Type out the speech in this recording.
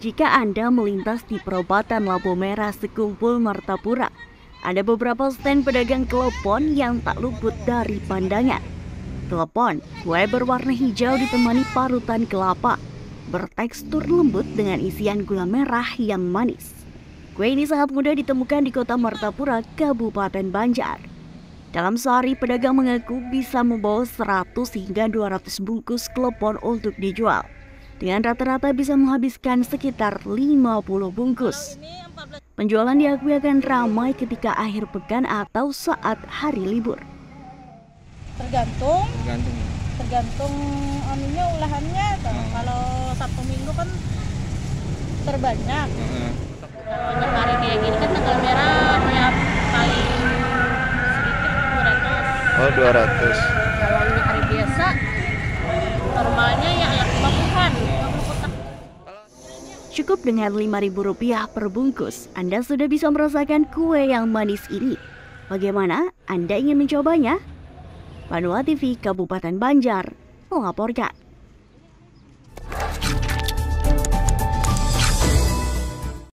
Jika Anda melintas di perempatan lampu merah Sekumpul Martapura, ada beberapa stand pedagang klepon yang tak luput dari pandangan. Klepon, kue berwarna hijau ditemani parutan kelapa, bertekstur lembut dengan isian gula merah yang manis. Kue ini sangat mudah ditemukan di kota Martapura, Kabupaten Banjar. Dalam sehari, pedagang mengaku bisa membawa 100 hingga 200 bungkus klepon untuk dijual. Dengan rata-rata bisa menghabiskan sekitar 50 bungkus. Penjualan diakui akan ramai ketika akhir pekan atau saat hari libur. Tergantung anunya ulahannya. Kalau Sabtu Minggu kan terbanyak. Kalau hari kayak gini kan tanggal merah yang paling sedikit 200. Oh, 200. Kalau ini hari biasa normalnya ya 50-an. Cukup dengan Rp5.000 per bungkus, Anda sudah bisa merasakan kue yang manis ini. Bagaimana? Anda ingin mencobanya? Panua TV Kabupaten Banjar melaporkan.